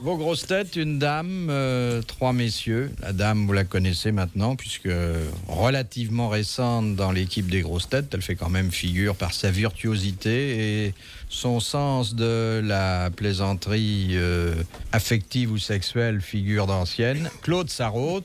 Vos grosses têtes, une dame, 3 messieurs. La dame, vous la connaissez maintenant, puisque relativement récente dans l'équipe des grosses têtes, elle fait quand même figure par sa virtuosité et son sens de la plaisanterie affective ou sexuelle, figure d'ancienne. Claude Sarraute.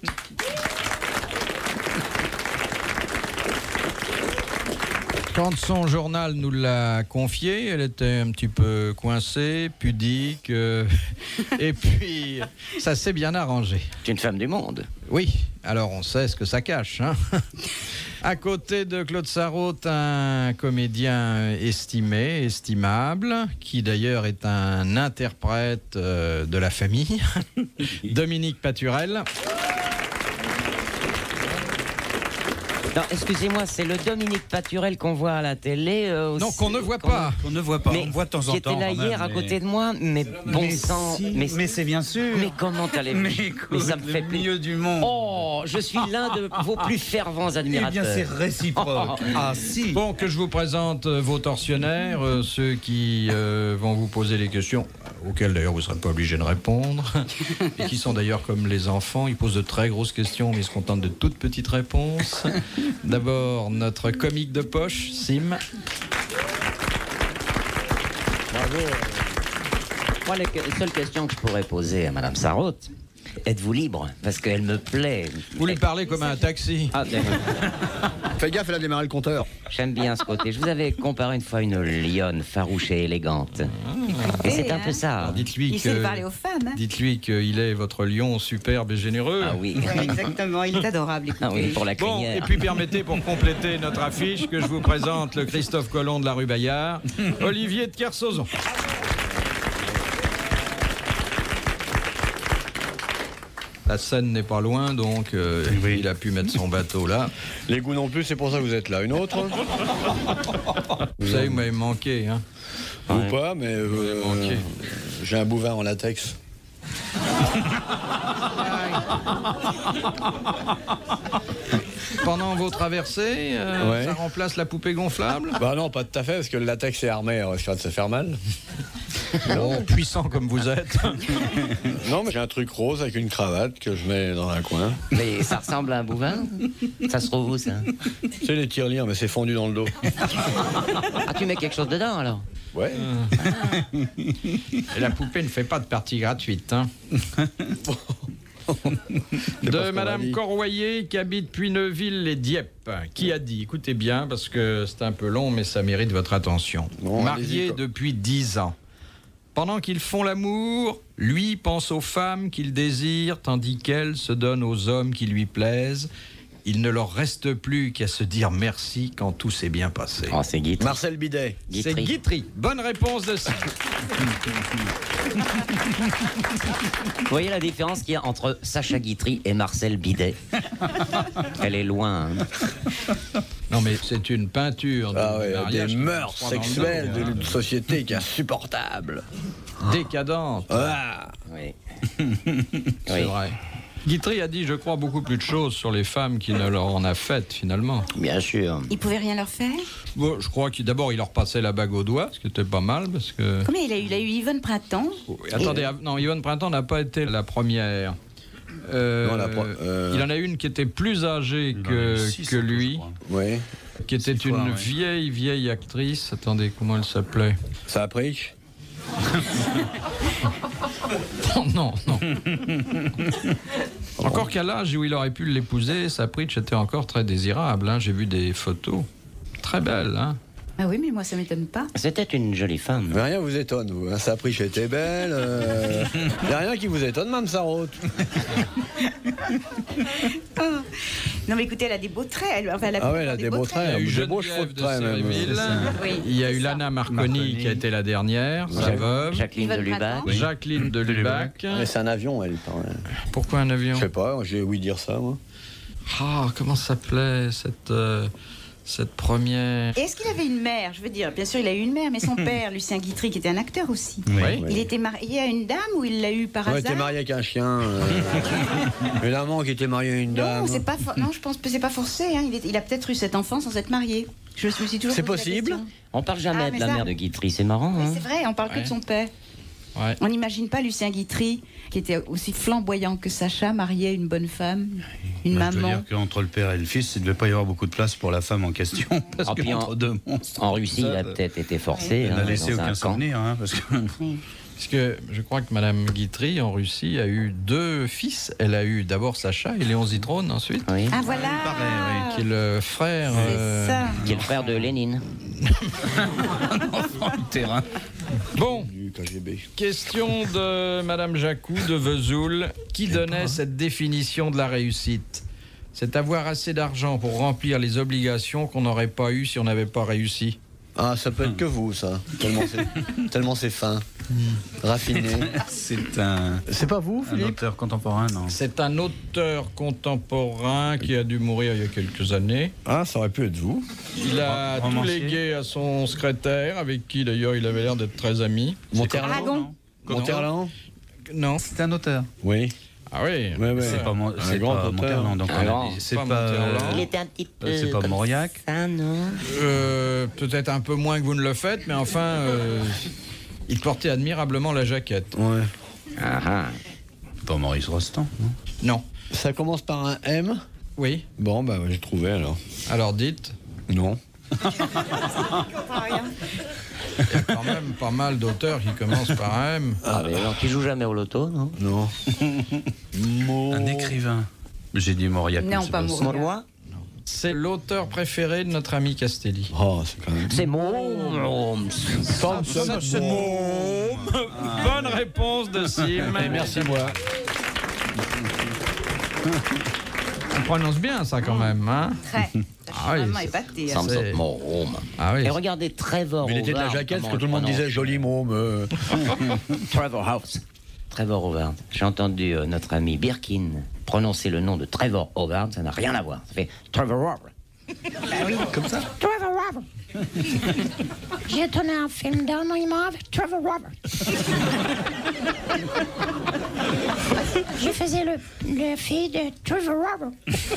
Quand son journal nous l'a confié, elle était un petit peu coincée, pudique, et puis ça s'est bien arrangé. C'est une femme du monde. Oui, alors on sait ce que ça cache. Hein. À côté de Claude Sarraute, un comédien estimé, estimable, qui d'ailleurs est un interprète de la famille, Dominique Paturel. Non, excusez-moi, c'est le Dominique Paturel qu'on voit à la télé. Non, qu'on ne voit pas. Qu'on ne voit pas, mais on voit de temps en temps. Qui était là hier à côté de moi, mais bon sang. Si, mais c'est bien sûr. Mais comment allez-vous? Mais ça me fait le milieu du monde. Oh, je suis l'un de vos plus fervents admirateurs. Eh bien, c'est réciproque. Ah, si. Bon, que je vous présente vos tortionnaires, ceux qui vont vous poser les questions, auxquelles d'ailleurs vous ne serez pas obligé de répondre, et qui sont d'ailleurs comme les enfants, ils posent de très grosses questions, mais ils se contentent de toutes petites réponses. D'abord, notre comique de poche, Sim. Bravo. Moi, la seule question que je pourrais poser à Madame Sarraute, êtes-vous libre? Parce qu'elle me plaît. Vous lui parlez comme à un taxi. Ah, Fais gaffe, elle a démarré le compteur. j'aime bien ce côté. Je vous avais comparé une fois une lionne farouche et élégante. Et c'est un peu ça. Alors, dites-lui Il sait parler aux femmes. Hein. Dites-lui qu'il est votre lion superbe et généreux. Ah oui. Ouais, exactement, il est adorable. Ah oui, pour la Bon, crinière. et puis permettez, pour compléter notre affiche, que je vous présente le Christophe Colomb de la rue Bayard, Olivier de Kersauzon. La Seine n'est pas loin, donc Oui. il a pu mettre son bateau là. Les goûts non plus, c'est pour ça que vous êtes là. Une autre? Vous savez, vous m'avez manqué. Hein. Ou pas, mais manqué. j'ai un bouvain en latex. Pendant vos traversées, Ouais. ça remplace la poupée gonflable? Bah non, pas tout à fait, parce que le latex est armé, alors ça va se faire mal. Bon, puissant comme vous êtes. Non, mais j'ai un truc rose avec une cravate que je mets dans un coin. Mais ça ressemble à un bouvain? Ça se trouve où, ça? C'est les tirelires, mais c'est fondu dans le dos. Ah, tu mets quelque chose dedans, alors? Ouais. Et la poupée ne fait pas de partie gratuite. Hein. C'est pas ce De qu'on Madame m'a dit. Corroyer, qui habite Puy-Neuville et Dieppe, qui a dit, écoutez bien, parce que c'est un peu long, mais ça mérite votre attention. Bon, Marié allez-y, quoi. depuis 10 ans. Pendant qu'ils font l'amour, lui pense aux femmes qu'il désire, tandis qu'elle se donne aux hommes qui lui plaisent. Il ne leur reste plus qu'à se dire merci quand tout s'est bien passé. Oh, c'est Guitry. Marcel Bidet. C'est Guitry. Bonne réponse de ça. Vous voyez la différence qu'il y a entre Sacha Guitry et Marcel Bidet? Elle est loin. Hein. Non, mais c'est une peinture de Ah ouais, mariage des qui mœurs se prend dans le sexuelles dos, d'une société qui est insupportable. décadente. Ah. Oui. C'est Oui. vrai. Guitry a dit, je crois, beaucoup plus de choses sur les femmes qu'il ne leur en a faites, finalement. Bien sûr. Il pouvait rien leur faire. Bon, je crois qu'il d'abord, il leur passait la bague au doigt, ce qui était pas mal, parce que... Combien il a eu Yvonne Printemps. Attendez, non, Yvonne Printemps n'a pas été la première. Il en a une qui était plus âgée Il en a eu six, que lui, je crois. Oui. qui était 6 fois, une ouais. vieille actrice. Attendez, comment elle s'appelait? Ça a pris. Oh, non. Encore qu'à l'âge où il aurait pu l'épouser, sa Pritch était encore très désirable. Hein. J'ai vu des photos. Très belle, hein. Ah oui, mais moi ça m'étonne pas. C'était une jolie femme. Mais rien vous étonne, vous. Hein. Sa Pritch était belle. Y a rien qui vous étonne, Mme Sarraute. Oh. Non mais écoutez, elle a des beaux traits. Elle Ah ouais, elle a des beaux traits. Il y a eu Des beaux chevaux Geneviève de de traits, même. Séréville. Oui, Il y a eu c'est ça. Lana Marconi Marconi. qui a été la dernière, sa veuve. Jacqueline de Yvonne Lubac. Printemps. Jacqueline de Lubac. Mais c'est un avion, elle. Pourquoi un avion? Je sais pas, j'ai ouï dire ça, moi. Ah, comment s'appelait cette première? Et est-ce qu'il avait une mère? Je veux dire, bien sûr, il a eu une mère, mais son père, Lucien Guitry, qui était un acteur aussi. Oui. Il était marié à une dame ou il l'a eu par Ouais, hasard? t'es marié avec un chien. Une amant qui était mariée à une dame. Non, c'est pas non, je pense que c'est pas forcé. Hein. Il a peut-être eu cet enfant sans être marié. Je me suis toujours C'est posé la possible question. On parle jamais Ah, de mais la ça- mère de Guitry, c'est marrant. Mais Hein? c'est vrai, on parle que de son père. Ouais. On n'imagine pas Lucien Guitry, qui était aussi flamboyant que Sacha, marié à une bonne femme, une Bah, je veux maman. dire qu'entre le père et le fils, il ne devait pas y avoir beaucoup de place pour la femme en question. Parce Ah, que puis entre deux monstres. En Russie, il a ça, peut-être été forcé. elle n'a hein, laissé dans un aucun camp. souvenir. Hein, parce que... Parce que je crois que Madame Guitry, en Russie, a eu 2 fils. Elle a eu d'abord Sacha et Léon Zitrone ensuite, Oui. Ah voilà. il paraît, qui est le frère. C'est ça. Qui est le frère de Lénine. terrain. Bon, Du KGB. question de Madame Jacou de Vesoul, qui donnait cette définition de la réussite. C'est avoir assez d'argent pour remplir les obligations qu'on n'aurait pas eues si on n'avait pas réussi. Ah, ça peut être que vous, ça. Tellement c'est fin. Raffiné. C'est un C'est pas vous, auteur contemporain, non? C'est un auteur contemporain qui a dû mourir il y a quelques années. Ah, ça aurait pu être vous. Il a tout Romancier. légué à son secrétaire, avec qui d'ailleurs il avait l'air d'être très ami. Monterland. Aragon. Monterland. Non. C'est un auteur. Oui. Ah oui. Ouais, ouais. C'est pas, Un grand auteur. Monterland. Donc Un grand. c'est Pas pas. Monterland. Il était un petit peu. c'est pas comme Mauriac. ça, non? Peut-être un peu moins que vous ne le faites, mais enfin, il portait admirablement la jaquette. Ouais. Ah, ah. Pas Maurice Rostand, non? Non. Ça commence par un M. Oui. Bon, bah, j'ai trouvé alors. Alors dites. Non. Il y a quand même pas mal d'auteurs qui commencent par M. Ah, mais alors, qui joue jamais au loto, non? Non. Un écrivain. J'ai dit Mauriac. Non, mais c'est pas ça. Mauriac. Mauroy? C'est l'auteur préféré de notre ami Castelli. Oh, c'est quand même. C'est Môme. Bonne réponse de Sim. Merci, moi. On prononce bien ça quand même, hein? Très. Je suis Ah oui, vraiment c'est- épatée. hein. Samson C'est- Môme. Ah oui. Et regardez Trevor Mais il était de la Howard, jaquette, parce comment que tout le monde on disait joli môme. Trevor House. Trevor Howard. J'ai entendu notre ami Birkin prononcer le nom de Trevor Howard, ça n'a rien à voir. Ça fait Trevor Howard. Comme ça. Trevor Robert. J'ai tourné un film dernièrement avec Trevor Robert. Je faisais le fille de Trevor Robert.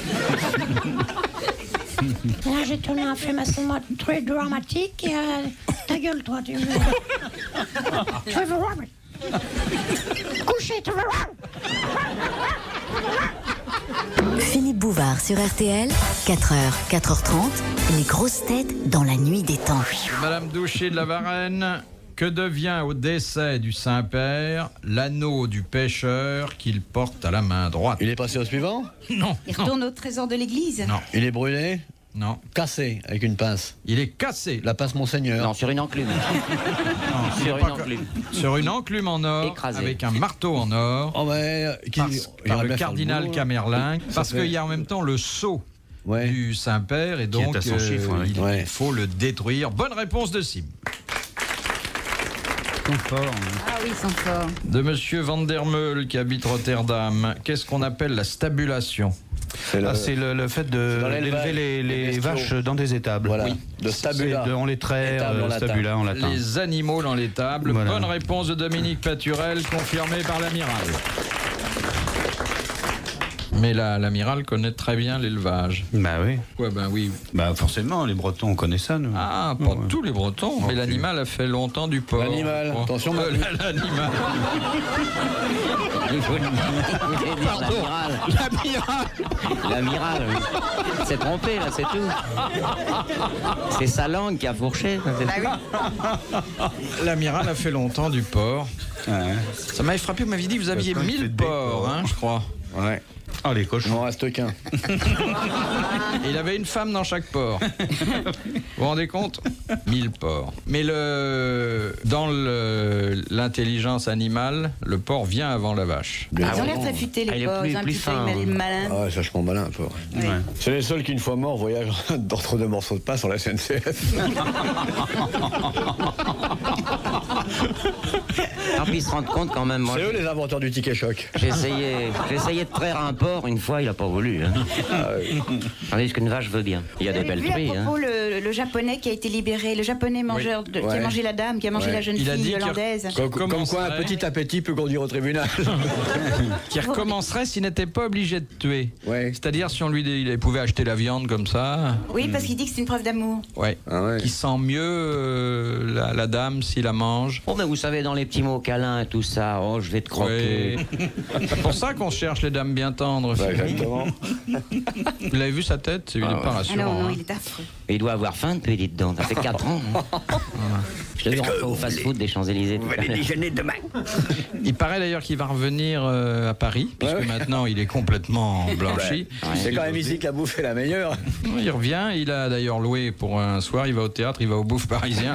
Là, j'ai tourné un film assez très dramatique. Et, ta gueule, toi, tu me... Trevor Robert. Couché, Trevor Robert. Philippe Bouvard sur RTL, 4h, 4h30, les grosses têtes dans la nuit des temps. Madame Doucher de la Varenne, que devient au décès du Saint-Père l'anneau du pêcheur qu'il porte à la main droite? Il est passé au suivant. Non, Il retourne au trésor de l'église. Non. Il est brûlé. non. Cassé avec une pince. Il est cassé La pince Monseigneur. Non, sur une enclume. Sur une enclume. sur une enclume en or Écrasé. avec un marteau en or Oh, mais. par, il par aurait le bien fait cardinal boulot. Camerlin, parce fait- qu'il y a en même temps le sceau Ouais. du Saint-Père et donc est à son chiffre, oui. il faut le détruire. Bonne réponse de Sim. Ah oui, ils sont forts. De Monsieur Van der Meul qui habite Rotterdam. Qu'est-ce qu'on appelle la stabulation? C'est le- Ah, c'est le fait dans l'élevage, d'élever les bestiaux. vaches dans des étables. Voilà. Oui. De stabula. On les traite, Étable en latin. stabula en latin. Les animaux dans l'étable. Voilà. Bonne réponse de Dominique Paturel, confirmée par l'amiral. Mais l'amiral connaît très bien l'élevage. Bah oui. Ouais, ben oui. Bah forcément, les Bretons, on connaît ça, nous. Ah, pas Ouais. tous les Bretons, mais l'animal a fait longtemps du porc. L'animal, Oh. attention, L'animal. Il faut dire l'amiral. L'amiral, oui. Il s'est trompé, là, c'est tout. C'est sa langue qui a fourché. ça, c'est tout. L'amiral a fait longtemps du porc. Ouais. Ça m'avait frappé, vous m'aviez dit que vous aviez Parce qu'il 1000 fait des porcs, porcs. hein, je crois. Ouais. Oh, les Il cochons. m'en reste qu'un. Et il avait une femme dans chaque porc. Vous vous rendez compte? 1000 porcs. Mais dans l'intelligence animale, le porc vient avant la vache. Ils ont oui. l'air très futés, Ah, il les est porcs. plus- Ils ont un plus petit peu fin, malin. Ah, c'est vachement malin, un peu. Oui. Ouais. C'est les seuls qui, une fois morts, voyagent d'entre deux morceaux de pain sur la SNCF. Alors, puis ils se rendent compte quand même. Moi, C'est eux les inventeurs du ticket choc. j'ai essayé de traire un porc une fois, il a pas voulu. Hein. Tandis qu'une vache veut bien. Il y a des Vous avez belles vu à prix. Hein. propos le japonais qui a été libéré, le japonais mangeur qui a Ouais. mangé la dame, qui a mangé Ouais. la jeune Il a dit fille qu'il- hollandaise. Comme quoi, un Commencerait. petit appétit peut conduire au tribunal. Qui recommencerait s'il n'était pas obligé de tuer. Ouais. C'est-à-dire si on lui il pouvait acheter la viande comme ça. Oui, parce qu'il dit que c'est une preuve d'amour. Ouais. Ah ouais. Qui sent mieux la dame s'il la mange. Oh, mais vous savez, dans les petits mots câlins et tout ça, oh, je vais te croquer. Oui. C'est pour ça qu'on cherche les dames bien tendres. Ouais, exactement. Vous l'avez vu sa tête? Il n'est pas Ah rassurant. non, hein. il est affreux. Il doit avoir faim depuis, dites donc. Ça fait 4 ans. Je te rentrer au fast-food des Champs-Élysées. Vous allez déjeuner demain. Il paraît d'ailleurs qu'il va revenir à Paris, puisque maintenant il est complètement blanchi. C'est quand même ici qu'a bouffé la meilleure. Il revient, il a d'ailleurs loué pour un soir, il va au théâtre, il va au bouffe parisien.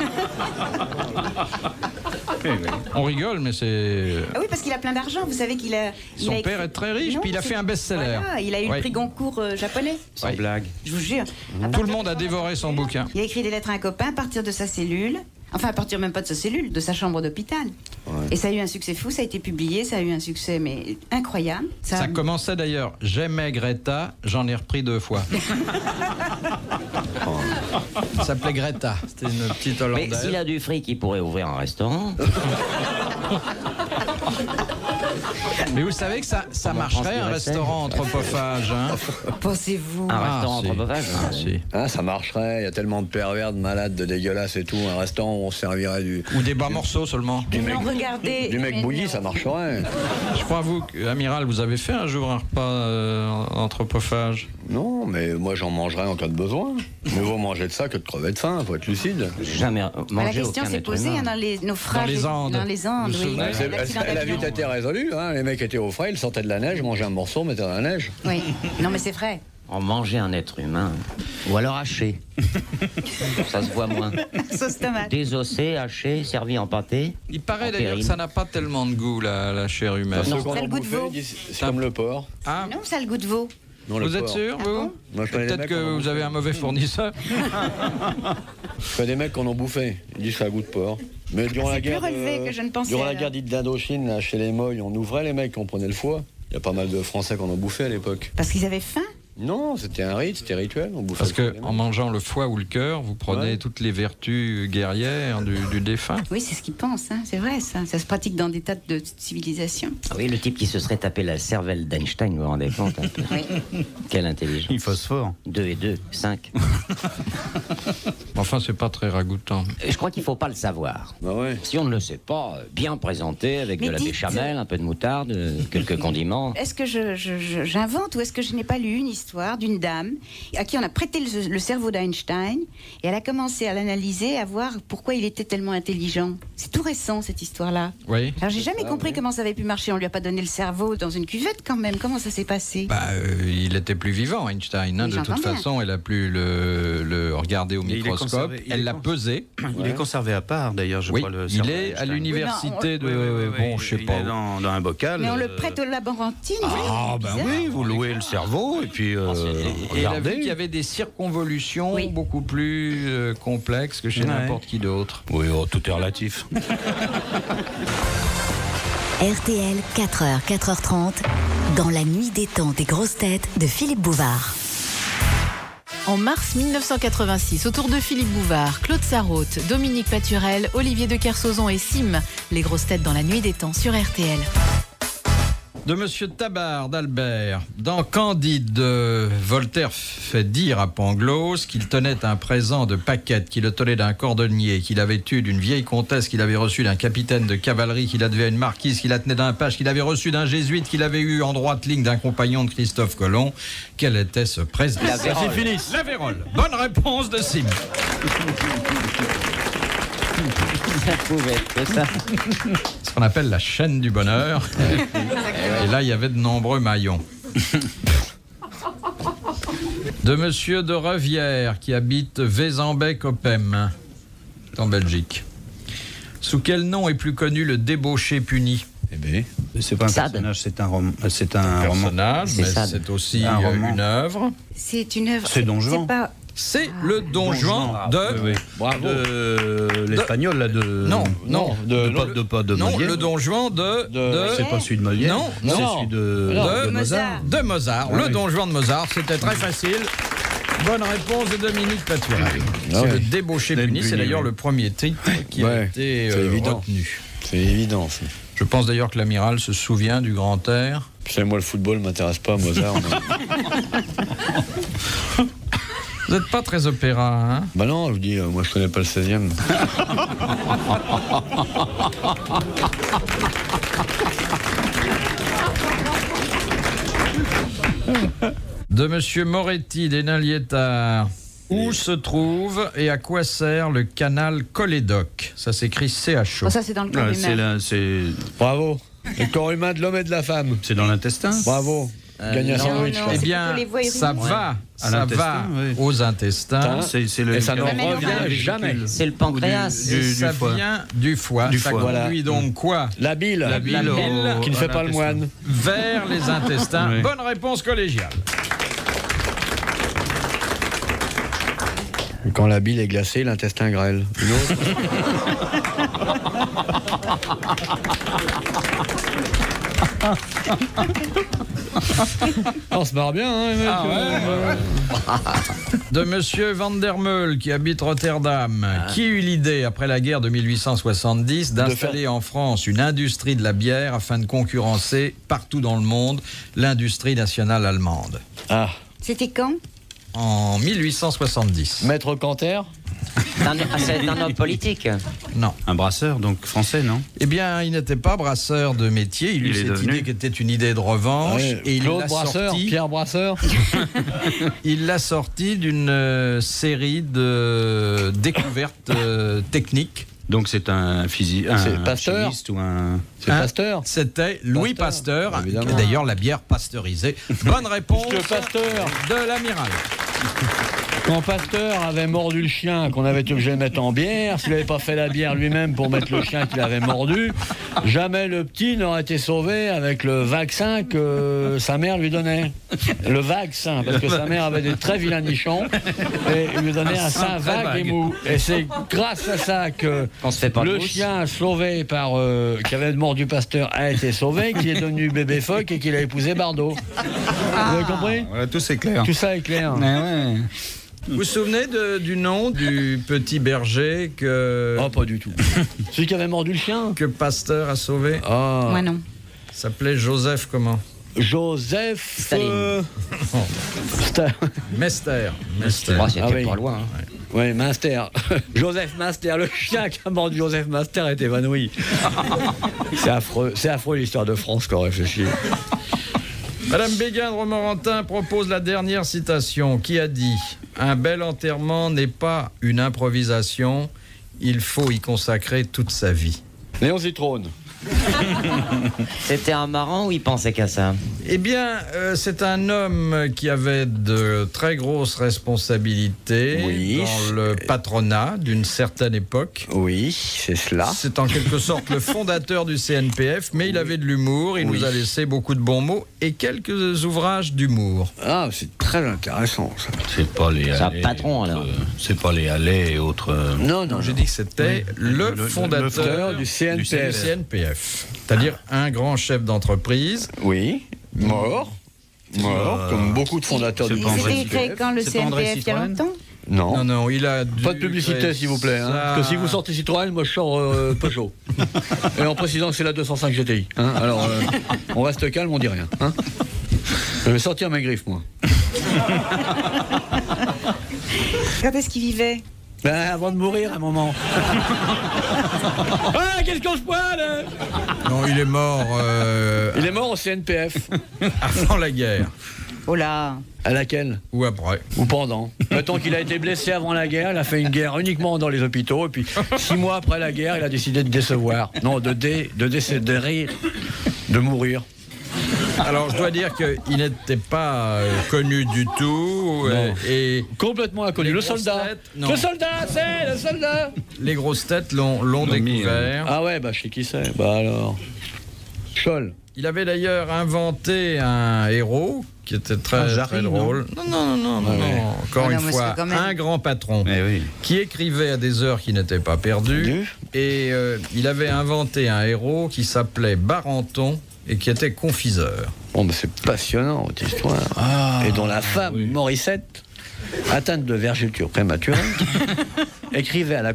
On rigole, mais c'est... Ah oui, parce qu'il a plein d'argent. Vous savez qu'il a. il Son a père est très riche, Non, puis il a c'est- fait un best-seller. Voilà, il a eu Ouais. le prix Goncourt japonais. Sans Ouais. blague. Je vous jure. Tout le monde a dévoré son bouquin. Il a écrit des lettres à un copain à partir de sa cellule. Enfin, à partir même pas de sa cellule, de sa chambre d'hôpital. Et ça a eu un succès fou, ça a été publié, ça a eu un succès mais incroyable. Ça commençait d'ailleurs, j'aimais Greta, j'en ai repris 2 fois. Ça s'appelait Greta, c'était une petite Mais Hollandaise. s'il a du fric, il pourrait ouvrir un restaurant. Mais vous savez que ça marcherait, un restaurant anthropophage. Hein. Pensez-vous Un restaurant si. anthropophage. Si. Hein, ça marcherait, il y a tellement de pervers, de malades, de dégueulasses et tout. Un restaurant où on servirait du Ou des bas morceaux seulement. Non, regardez. mec bouilli, ça marcherait. Je crois, vous, Amiral, vous avez fait un jour un repas anthropophage. Non, mais moi j'en mangerais en cas de besoin. Mieux vaut manger de ça que de crever de faim, faut être lucide. Jamais La mangé question aucun s'est être posée humain. hein, dans les naufrages. Dans les Andes. Dans les Andes, Vous vous oui. souvenez L'accident Elle a vite d'avion. été résolue, hein. Les mecs étaient au frais, ils sortaient de la neige, mangeaient un morceau, mettaient dans la neige. Oui, non mais c'est vrai. En manger un être humain. Ou alors haché. Ça se voit moins. Sauce tomate. Désossé, haché, servi en pâté. Il paraît En d'ailleurs que terrine. ça n'a pas tellement de goût, la chair humaine. Ceux qu'on ça a en le goût de bouffait, veau. ils disent, c'est comme le porc. Ah, Non, ça a le goût de veau. Non, le vous êtes porc. sûr, Ah vous bon Moi, je connais des Peut-être mecs que qui en ont vous avez bouffé. un mauvais fournisseur. Je connais des mecs qui en ont bouffé. Ils disent que ça a goût de porc. Mais durant C'est la plus guerre, relevé que je ne pensais, durant la alors. guerre dite d'Indochine, là, chez les Moy, on ouvrait les mecs, on prenait le foie. Il y a pas mal de Français qui en ont bouffé à l'époque. Parce qu'ils avaient faim. Non, c'était un rite, c'était rituel. On bouffait Parce le foie que des en mecs. mangeant le foie ou le cœur, vous prenez Ouais. toutes les vertus guerrières du défunt. Oui, c'est ce qu'ils pensent, hein. C'est vrai ça. Ça se pratique dans des tas de civilisations. Ah oui, le type qui se serait tapé la cervelle d'Einstein, vous vous rendez compte un peu. Oui. Quelle intelligence. Il phosphore. 2 et 2, 5. Enfin, c'est pas très ragoûtant. Je crois qu'il faut pas le savoir. Bah ouais. Si on ne le sait pas, bien présenté, avec Mais de la dites- béchamel, un peu de moutarde, quelques condiments. Est-ce que j'invente ou est-ce que je n'ai pas lu une histoire d'une dame à qui on a prêté le cerveau d'Einstein et elle a commencé à l'analyser, à voir pourquoi il était tellement intelligent. C'est tout récent cette histoire-là. Oui. Alors j'ai jamais compris comment ça avait pu marcher. On lui a pas donné le cerveau dans une cuvette quand même. Comment ça s'est passé? Bah, il était plus vivant, Einstein. Hein. Oui, De toute j'entends bien. façon, elle a pu le regarder au Et il est microscope. conservé- il Elle est l'a pesé. Il est conservé à part, d'ailleurs, je Oui, crois. Le il cerveau est à d'Einstein. l'université de... Oui, oui, oui, Bon, je sais il pas est où. dans un bocal. Mais on le prête au laborantine. Ah, ben oui, vous louez le cerveau et puis Et elle a vu regardez. qu'il y avait des circonvolutions Oui. beaucoup plus complexes que chez Ouais. n'importe qui d'autre. Oui, oh, tout est relatif. RTL, 4h, 4h30, dans la nuit des temps des grosses têtes de Philippe Bouvard. En mars 1986, autour de Philippe Bouvard, Claude Sarraute, Dominique Paturel, Olivier de Kersauzon et Sim, les grosses têtes dans la nuit des temps sur RTL. De Monsieur Tabard d'Albert. Dans Candide, Voltaire fait dire à Pangloss qu'il tenait un présent de Paquette, qu'il le tenait d'un cordonnier, qu'il avait eu d'une vieille comtesse, qu'il avait reçu d'un capitaine de cavalerie, qu'il devait à une marquise, qu'il la tenait d'un page, qu'il avait reçu d'un jésuite, qu'il avait eu en droite ligne d'un compagnon de Christophe Colomb. Quel était ce présent? La Vérole. La Vérole. Bonne réponse de Sim. Ça pouvait être ça. Ce qu'on appelle la chaîne du bonheur. Et là, il y avait de nombreux maillons. De Monsieur de Revière, qui habite Vézembec-Opem, en Belgique. Sous quel nom est plus connu le débauché puni? Eh bien, c'est pas un Sade. personnage, c'est un roman. C'est un roman. Personnage, C'est mais Sade. c'est aussi Un roman. une œuvre. C'est une œuvre. C'est Don Juan. C'est pas. C'est le Don Juan de... Oui, oui. Bravo. De l'espagnol, là, de... Non, non. de Non, Molière. le Don Juan de... C'est pas celui de Molière. Non, c'est non. celui de De Mozart. De Mozart, Ah le oui. Don Juan de Mozart, c'était très facile. Bonne réponse de Dominique Paturel. C'est ouais. le débauché Del puni, c'est Puni, d'ailleurs oui. le premier titre qui a Ouais, été c'est évident. retenu. C'est évident. ça. Je pense d'ailleurs que l'amiral se souvient du grand air. Puis moi, le football m'intéresse pas, Mozart. Vous n'êtes pas très opéra, hein? Bah non, je vous dis, moi je connais pas le 16e. De Monsieur Moretti d'Hénin-Liétard. Où se trouve et à quoi sert le canal Cholédoque? Ça s'écrit CHO. Oh, ça, c'est dans le corps humain. Bravo. Le corps humain de l'homme et de la femme. C'est dans l'intestin. Bravo. Gagne un sandwich. non, Eh c'est bien, plutôt les voies ça urinaires. va, À ça l'intestin, va oui. aux intestins. C'est le Et ça n'en mais non, revient jamais. C'est le pancréas. Et du ça foie. vient du foie. Du ça foie. conduit donc quoi? La bile. La bile qui ne fait pas le moine. vers les intestins. Oui. Bonne réponse collégiale. Et quand la bile est glacée, l'intestin grêle. Une autre. On se marre bien, hein, les mecs. De Monsieur Van der Meul, qui habite Rotterdam, qui eut l'idée, après la guerre de 1870, d'installer en France une industrie de la bière afin de concurrencer partout dans le monde l'industrie nationale allemande. Ah, C'était quand? En 1870. Maître Canter. C'est un homme politique. Non. Un brasseur, donc français, non? Eh bien, il n'était pas brasseur de métier. Il eut Il est cette devenu. idée qui était une idée de revanche. Ouais, Et il Claude l'a Brasseur, sorti. Pierre Brasseur. Il l'a sorti d'une série de découvertes techniques. Donc c'est un physicien, C'est un Pasteur. chimiste ou un... C'est Hein? Pasteur. C'était Louis Pasteur, évidemment. d'ailleurs la bière pasteurisée. Bonne réponse Le Pasteur. de l'amiral. Quand Pasteur avait mordu le chien, qu'on avait été obligé de mettre en bière, s'il n'avait pas fait la bière lui-même pour mettre le chien qu'il avait mordu, jamais le petit n'aurait été sauvé avec le vaccin que sa mère lui donnait. Le vaccin, parce que sa mère avait des très vilains nichons et il lui donnait un sein vague et mou. Et c'est grâce à ça que On se fait pas de le mousse. chien sauvé par qui avait mordu Pasteur a été sauvé, qu'il est devenu bébé phoque et qu'il a épousé Bardot. Vous avez compris? Voilà, tout c'est clair. Tout ça est clair. Ouais. Vous vous souvenez du nom du petit berger Oh, pas du tout. Celui qui avait mordu le chien? que Pasteur a sauvé? Ah. Moi non. S'appelait Joseph comment? Joseph Staline. Mester. Oh, c'est Ah peut-être oui. pas loin. Hein. Oui, Munster. Joseph Munster. Le chien qui a mordu Joseph Munster est évanoui. C'est affreux l'histoire de France qu'on réfléchit. Madame Béguin de Romorantin propose la dernière citation qui a dit « Un bel enterrement n'est pas une improvisation, il faut y consacrer toute sa vie. Léon Zitrone. C'était un marrant ou il pensait qu'à ça? » Eh bien, c'est un homme qui avait de très grosses responsabilités Oui. dans le patronat d'une certaine époque. Oui, c'est cela. C'est en quelque sorte le fondateur du CNPF, mais il avait de l'humour, il nous a laissé beaucoup de bons mots et quelques ouvrages d'humour. Ah, c'est très intéressant, ça. C'est pas les C'est un Halais, patron, alors. c'est pas les Halais et autres... Non, non, J'ai dit que c'était le fondateur du CNPF. du CNPF, c'est-à-dire un grand chef d'entreprise. Oui, mort. Mort, comme beaucoup de fondateurs du c'est pas André C'était CNPF. créé quand le C'est pas André CNPF il y a Citroën longtemps? Non. Non, non, il a dû Pas de publicité, créer s'il vous plaît. Hein, ça- parce que si vous sortez Citroën, moi je sors Peugeot. Et en précisant que c'est la 205 GTI. Hein, alors, on reste calme, on dit rien. Hein. Je vais sortir mes griffes, moi. Quand est-ce qu'il vivait? Ben, avant de mourir, un moment. Ah, qu'est-ce qu'on se poile? Non, il est mort Il est mort au CNPF. avant la guerre. Oh là. À laquelle? Ou après. Ou pendant. Mettons qu'il a été blessé avant la guerre, il a fait une guerre uniquement dans les hôpitaux, et puis 6 mois après la guerre, il a décidé de décevoir. Non, de décéder, de mourir. Alors, je dois dire qu'il n'était pas connu du tout. Non. Et Complètement inconnu. Les Le grosses soldat. têtes, non. Le soldat, c'est le soldat. les grosses têtes l'ont découvert. Ah ouais, bah je sais qui c'est. Bah alors. Scholl. Il avait d'ailleurs inventé un héros qui était très drôle. Non. Encore Ah une non, mais fois, c'est quand même- un grand patron Eh oui. qui écrivait à des heures qui n'étaient pas perdues. Et il avait inventé un héros qui s'appelait Barenton et qui était confiseur. Bon, bah c'est passionnant, cette histoire. Et dont la femme, Morissette, atteinte de vergeture prématurée, écrivait à la croix Vitafort pour avoir le remède. Olivier, quelque C'est chose. alors.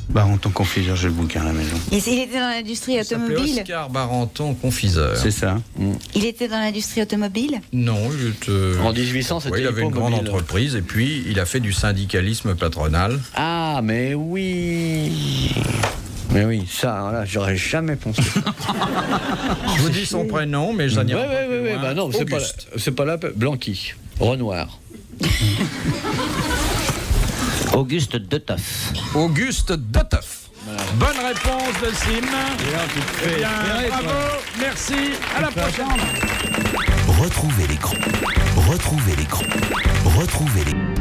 Barenton confiseur, j'ai le bouquin à la maison. Et il était dans l'industrie Il s'appelait automobile. Oscar Barenton, confiseur. C'est ça. Il était dans l'industrie automobile. Non, il était... En 1800, c'était il avait une grande Hippomobile. entreprise et puis il a fait du syndicalisme patronal. Ah, mais oui. Mais oui, ça, là, j'aurais jamais pensé. Je vous dis son prénom, mais je Oui, n'irai pas plus oui, loin. bah non, c'est pas la peine. Blanqui, Renoir. Auguste Deteuf. Auguste Deteuf. Bonne réponse de Sim. Eh bien, bravo, merci, à la prochaine. Retrouvez les